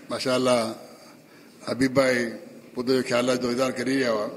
माशाअल्लाह हबीब भाई पुतो जो ख्याल जो इज़हार करी रहा हुआ।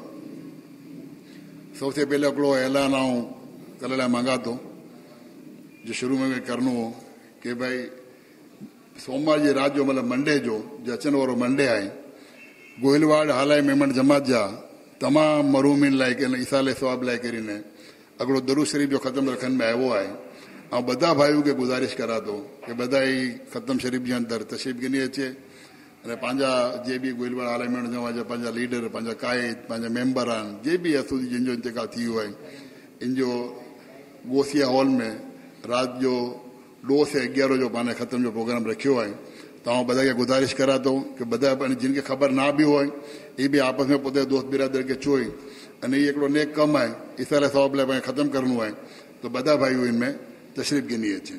सबसे पहले हिकिड़ो ऐलान आऊं कल्ह लाइ मांगा थो जो शुरू में करनो हो कि भाई सोमवार जी रात जो मतलब मंडे जो अचण वारो मंडे आहे गोहिलवाड़ हालाए मेमन जमात जा तमाम मरूमिन लाइ ईसाले सवाब लाइ करीने अगड़ो दरूद शरीफ जो ख़त्म रखण में आयो आहे। ऐं बधा भाइयों के गुज़ारिश करा थो कि बधा ही ख़त्म शरीफ जे अंदरि तशरीफ़ गिनी अचे अने पंहिंजा जे बि गोहिलवाड़ हालाए मेमन जमात जा पंहिंजा लीडर पंहिंजा काइद पंहिंजा मेंबर आहिनि जे बि असूली जिन जो इंतकाल थी वियो आहे इन जो गोसिया हॉल में रात जो 2 से 11 जो पाने ख़त्म जो प्रोग्राम रखियो है। तव्हां बधा के गुज़ारिश करा थो कि बधा जिनके ख़बर ना भी हो ये भी आपस में पोते दोस्त बिरादर के चोई अने ये हिकिड़ो नेक कम है इसाले सवाब लाइ ख़त्म करनो है तो बधा भाई इनमें तशरीफ़ गिनी अचनि।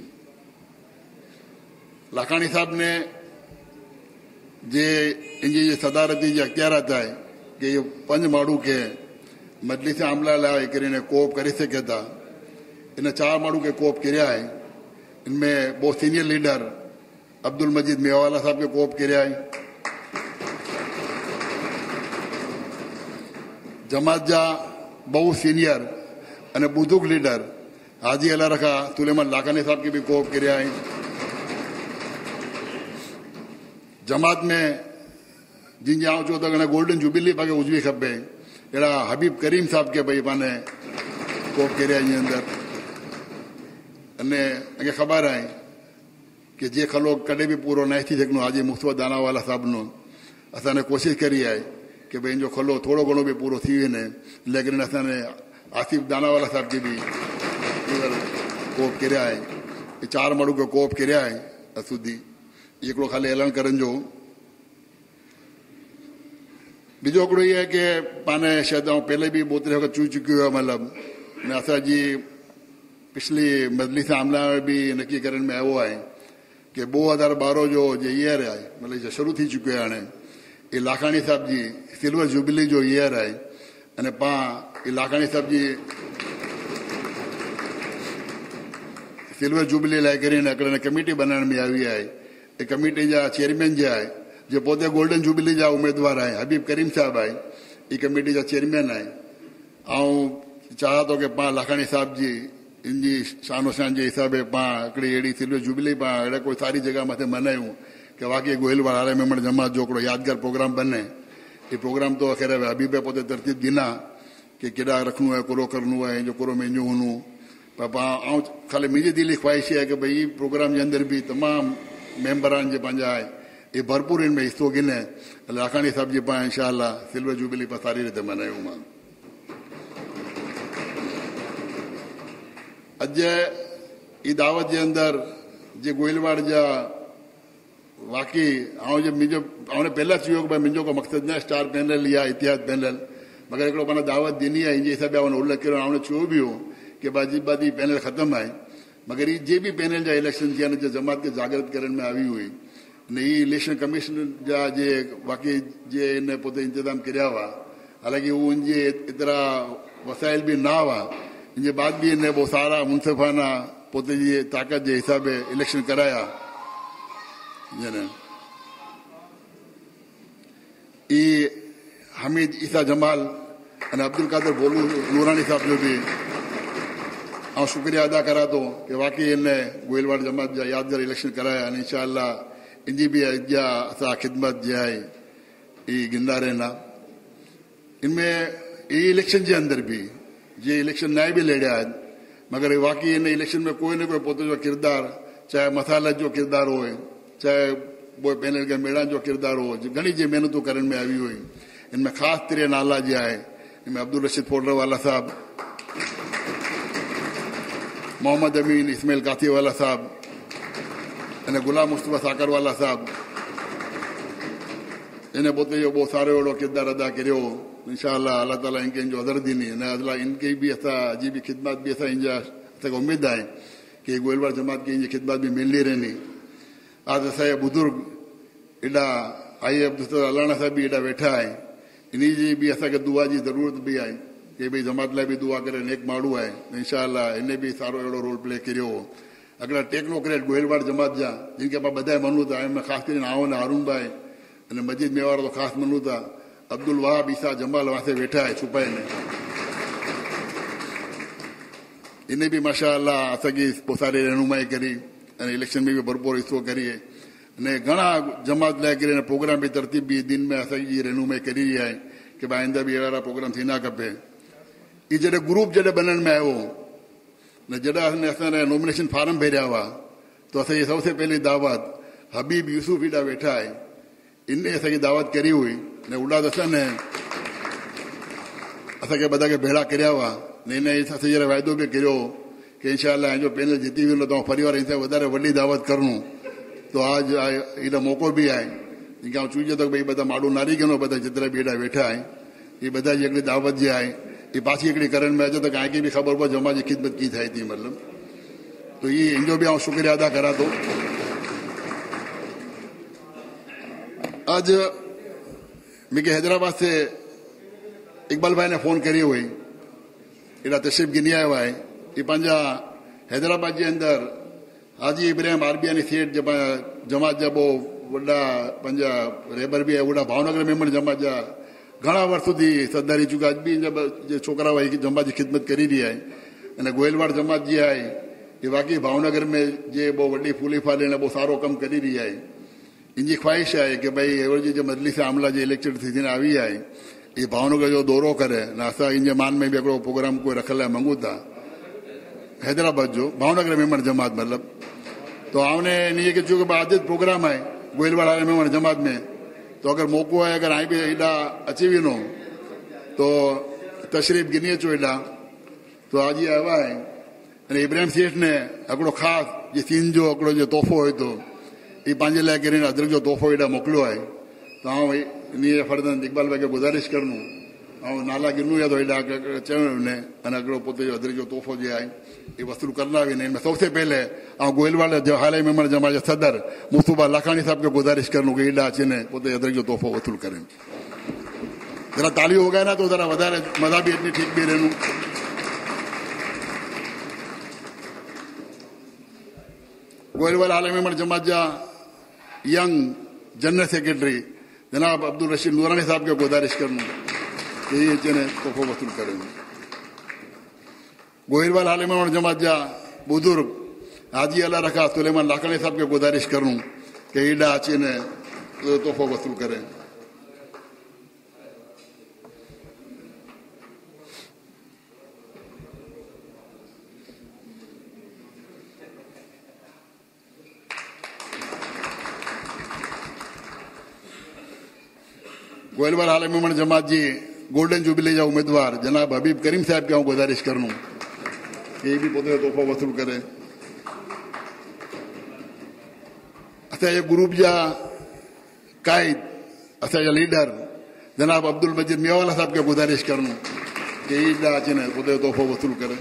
लाखानी साहब ने जे इनकी सदारती जी अख्तियारत है कि ये 5 माण्हू के मजलिस आमला लाइ करे कोप करे सघे था। इन 4 माण्हू के कोप किरिया है। इनमें बहुत सीनियर लीडर अब्दुल मजीद मेवाला साहब के कोप किरिया है। जमात जा बहुत सीनियर अने बुजुर्ग लीडर हाजी अला रखा सुलेमान लाखानी साहब के भी कोप किरिया है। जमात में जिन जे आऊं चो त गोल्डन जुबिली पाके उजवी खपे अहिड़ा हबीब करीम साहब के भई पाने कोप किरिया जे अंदर अने अगे खबर है कि जे खलो कदे भी पूरो न थी सघनो हाजी मुस्तफा दानावाला साहब नो असाने कोशिश करी है कि भाई जो खलो थोड़ो घणो भी पूरो थी वने लेकिन असाने आसिफ दानावाला साहब की भी कोप किरिया है। 4 माण्हू के कोप किरिया है असूदी हिकिड़ो खाली ऐलान करन जो। बीजो हिकिड़ो ये है कि पाने शायद पहले भी बहुत वक़्त चू चुकियो है मतलब असांजी पिछली मजलिस आमला में भी नक्की करण में आयो है कि 2012 जो ईयर है मतलब शुरू थी चुको है हाणे ये लाखानी साहब जी सिल्वर जुबिली जो ईयर है अने पां लाखानी साहब जी सिल्वर जुबिली लाइ करे हिकिड़े कमेटी बनाइण में आई है। ये कमेटी जा चेयरमैन जो है जो पोते गोल्डन जुबिली जा उम्मीदवार है हबीब करीम साहब है ये कमेटी जा चेयरमैन है। चाहा तो कि पां लाखानी साहब जी इनकी शानो शान के हिसाब से पां हिकिड़ी अहिड़ी सिल्वर जुबिली पां अहिड़ा कोई सारी जगह मथे मनायूं कि वाकई गोहिलवाड़ हालाए मेमन जमात जो हिकिड़ो यादगार प्रोग्राम बने। ये प्रोग्राम तो ख़ैर हबीब पोते तरतीब गिना कि केॾा रखणो है कोरो करनो है जो कोरो में ईंजो हुनूं पर पां खाली मुंहिंजी दिली ख़्वाहिश है कि भई प्रोग्राम के अंदर भी तमाम मेंबरान जो पंहिंजा है ये भरपूर इनमें हिस्सो गिने लाखानी साहब जी पां इंशाअल्लाह सिल्वर जुबिली पां सारी रीते मनायूं। मां अज ई दावत के अंदर जे गोहिलवाड़ जा वाकई जो पहला चयो कि भाई मुझो को मकसद न स्टार पैनल या इतिहाद पैनल मगर एक माना दावत दिनी है इन हिसाब से उल्लेख करो चयो भी हो कि बाजी पैनल खत्म है मगर ये जे भी पैनल जा इलेक्शन थिया जो जमात के जागृत करण में आई हुई ने ये इलेक्शन कमीशन जा जे वाकई जे इन पोते इंतजाम किया हुआ हालांकि वो इनके इतरा वसाइल भी ना हुआ इनके बाद भी इन्हें बहुत सारा मुनसिफाना पोते जी ताकत के हिसाब से इलेक्शन कराया। ये हमीद ईसा जमाल और अब्दुल कादिर बोलू नूरानी साहब जो भी शुक्रिया अदा करा तो कि वाकई इन्हें गोहिलवाड़ जमात जा यादगार इलेक्शन कराया इंशाअल्लाह इनकी भी अजा असा खिदमत जो है ये गिंदा रहना। इनमें ये इलेक्शन के अंदर भी ये इलेक्शन नए भी लड़िया है मगर वाकई इन इलेक्शन में कोई न कोई पोते जो किरदार चाहे मसालत जो किरदार हो चाहे वो पैनल के मेड़ा जो किरदार हो घनी जी मेहनतों करण में आई हुई। इनमें खास तेरे नाला जो है इनमें अब्दुल रशीद फोडरवाला साहब मोहम्मद अमीन इस्माइल काथीवाला साहब अने गुलाम मुस्तफा साकरवाला साहब इन्हें पोते जो बहुत सारे अड़ो किरदार अदा करो इंशाअल्लाह अल्लाह ताला इनके जो अदर दीनी अल्लाह इनकी भी असा जी भी खिदमत भी असा इंजा असांखे उम्मीद है कि गोहिलवाड़ जमात की इनकी खिदमत भी मिलनी रहनी। आज असांजा बुजुर्ग एडा आई अब्दुल अलाना साहब भी एडा वेठा है इन्हीं जी भी असांखे दुआ की जरूरत भी है कि भाई जमात लाइ भी दुआ करे नेक माण्हू है इंशाअल्लाह इन्हें भी सारो अहिड़ो रोल प्ले करियो। अगला टेक्नोक्रेट गोहिलवाड़ जमात जा जिनके पास बधाए मनू था इनमें ख़ासि करे आउं हारून भाई અને મજીદ મેવારો તો ખાસ મનવું था અબ્દુલ વહાબ ઈસા જમાલ વાસે બેઠા है છુપાઈને इन्हें भी माशाअल्लाह असांजी सारी रहनुमाई करी અને इलेक्शन में भी भरपूर हिस्सो करिए અને ઘણા જમાત લાइ करे प्रोग्राम भी तरतीब भी दिन में असांजी रहनुमाई करी रही है कि भाई आइंदा भी अहिड़ा प्रोग्राम थींदा खपे ये जॾहिं ग्रुप जॾहिं बनण में आयो ने जॾहिं असां नॉमिनेशन फार्म भरिया हुआ तो असांजी सबसे पहली दावत हबीब यूसुफ हेॾा वेठा आहे इन असांजी दावत करी हुई ने उॾाद असां ने असांखे બધા खे भेड़ा કર્યા हुआ ने इन असां जरा वाइदो बि करियो कि इंशाअल्लाह जो पैनल जीती वेंदो तो परिवार इनसे વધારે वॾी दावत करूं तो आज एॾा मौक़ो बि आहे जेका चूजे तो भाई બધા माण्हू नारी गनो બધા जेतिरा बि हेॾा वेठा आहिनि ये બધા जी हिकिड़ी दावत जी आहे ये पाछी हिकिड़ी करण में अचे तो कंहिंखे बि ख़बर पए जमा जी ख़िदमत की थाई थी मतिलबु तो ये इनजो बि शुक्रिया अदा करा थो आज मूंखे हैदराबाद से इकबाल भाई ने फोन करी हुई एॾा तशरीफ़ गिनी आयो आहे ये पंहिंजा हैदराबाद जे अंदर हाजी इब्राहिम आरबियानी सेठ जमात जा वो वॾा पंहिंजा रेबर बि आहे वॾा भावनगर मेंबर जमात जा घणा वर्ष थी सरदारी चुका अॼु बि इन छोकरा भाई जमात जी ख़िदमत करी रही आहे अने गोयलवाड़ जमात जी आहे ये वाकई भावनगर में जे वो वॾी फूली फाली ने वो सारो कमु करी रही आहे इनकी ख्वाहिश है कि भाई एवरेज जो मजलिस आमला जो इलेक्शन सीजन आई है ये भावनगर जो दौरो करे ना असां इन मान में भी हिकिड़ो प्रोग्राम कोई रखल है मंगू था हैदराबाद जो भावनगर मेंबर जमात मतलब तो हमने इन के चूंकि आदित प्रोग्राम है गोयलवाड़ा मेंबर जमात में तो अगर मौको है अगर आई भी एॾा अची वञो तो तशरीफ़ गिनी अचो एॾा तो आज ये आया है इब्राहिम सेठ ने हिकिड़ो ख़ासि जे सीन जो हिकिड़ो जो तोहफ़ो हुयो तो ये पंहिंजे लाइ करे अदरक जो तोहफ़ो एॾा मोकिलियो आहे त आउं इन फर्ज़न इकबाल भाई खे गुज़ारिश करूं ऐं नाला गिनूं या तो एॾा चवण ने अने हिकिड़ो पोते जो अदरक जो तोहफ़ो जो आहे ये वसूल करना भी नहीं सबसे पहले गोयलवाड़ा जो हाल मेंबर जमा जो सदर मुस्तफा लाखानी साहब को गुजारिश करूं कि एॾा अचनि पोते अदरक जो तोहफ़ो वसूल करें जरा ताली हो गया ना तो जरा वधारे मज़ा भी इतनी ठीक भी रहूं गोयलवाड़ा हाल मेंबर जमात जा यंग जनरल सेक्रेटरी जनाब अब्दुल रशीद नूरानी साहब को गुजारिश करूं कि ये चने तोहफ़ो वसूल करें गोयलवाड़ा हाल मेंबर जमात जा बुजुर्ग हाजी अल्लाह रखा सुलेमान लाखानी साहब को गुजारिश करूं कि एॾा अचनि तोहफ़ो वसूल करें गोयलवाड़ा हाल मेंबर जमात जी गोल्डन जुबली जा उम्मीदवार जनाब हबीब करीम साहब की गुजारिश करूं कि ये भी पोते तोहफ़ो वसूल करें असांजे ग्रुप जा कायद असांजा लीडर जनाब अब्दुल मजीद मेवाला साहब की गुजारिश करूं कि एॾा अचनि पोते तोहफ़ो वसूल करें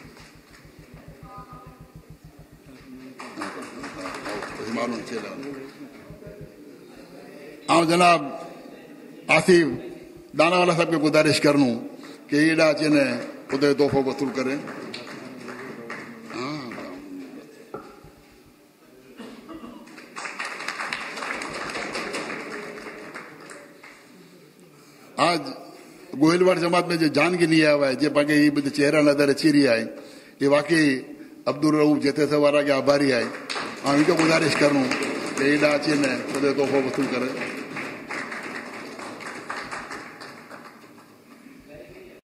ऐं जनाब आसिफ दानावाला साहब की गुजारिश करूं कि एॾा अचनि पोते तोहफ़ो वसूल करें आज गोयलवाड़ जमात में जो जान गिनी आया हुआ है जो पाके ये बधु चेहरा नजर अची रही है ये वाकई अब्दुल रऊफ जेते सवारा के आभारी है इनको गुजारिश करूं कि एॾा अचनि पोते तोहफ़ो वसूल करें